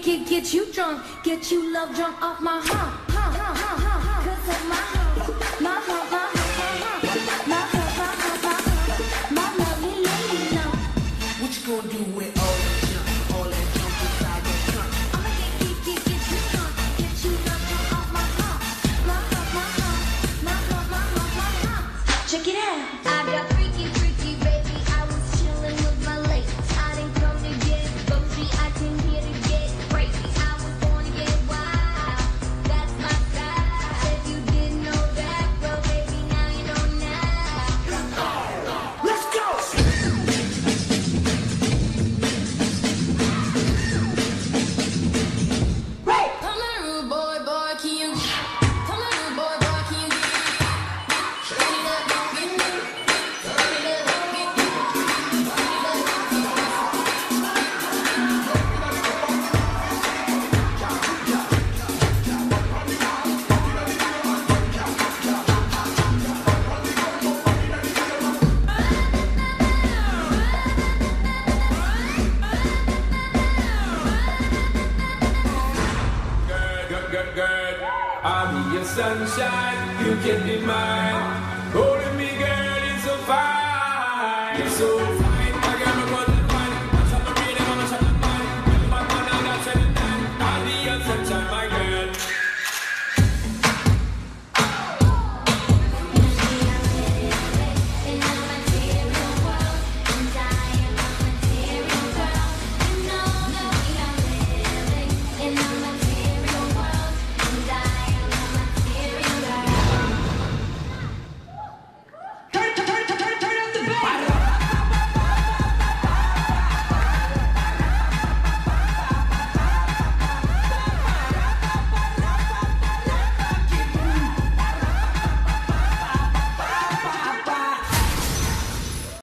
get you drunk, get you love drunk off my hump, hump, hump, hump, hump, hump. 'Cause of my hump, my hump, my hump, my hump, my hump, my hump, my lovely lady lump. What you gonna do with all that junk, all that junk inside your trunk? I'ma get you drunk, get you love drunk off my hump, my hump, my hump, my hump, my hump, my hump. Check it out. I got freaky, freaky, baby. I was chilling with my ladies. I didn't come to get bougie. I came here to get crazy. I was born to get wild. That's my style. If you didn't know that, well, baby, now you know now. Let's go! Come on, rude boy, boy, can you? Come on, rude boy, boy, can you get it? Get it up, get it up, get it up, get it Girl, I'll be your sunshine, you can be mine. Holding me, girl, it's so fine, it's so